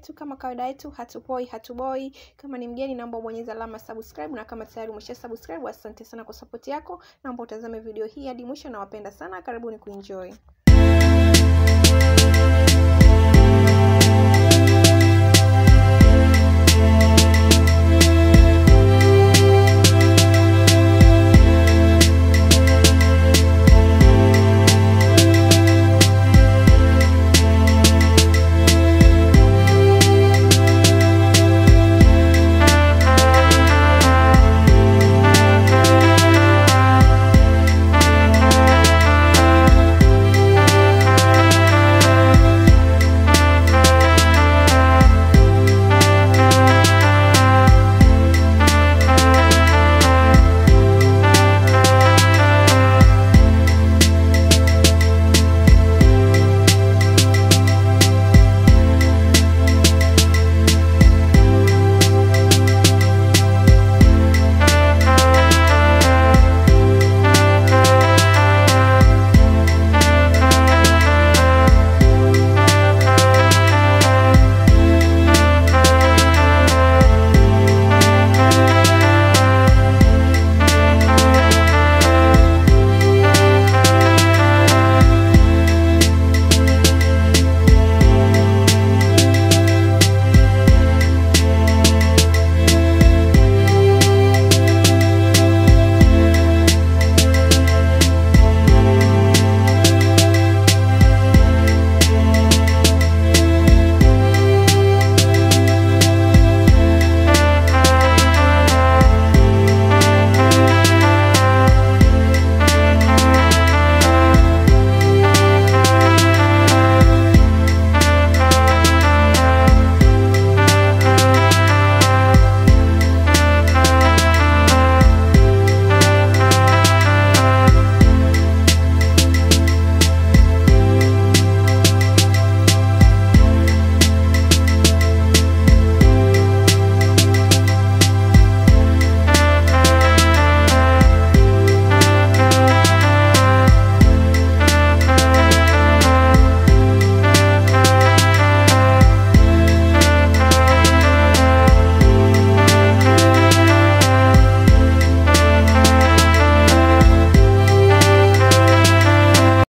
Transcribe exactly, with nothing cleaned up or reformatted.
yetu. Kama kawaida yetu, hatupoi hatuboi. Kama ni mgeni, naomba bonyeza alama subscribe, na kama tayari umesha subscribe, asante sana kwa support yako. Naomba utazame video hii hadi mwisho, na wapenda sana. Karibuni kuenjoy.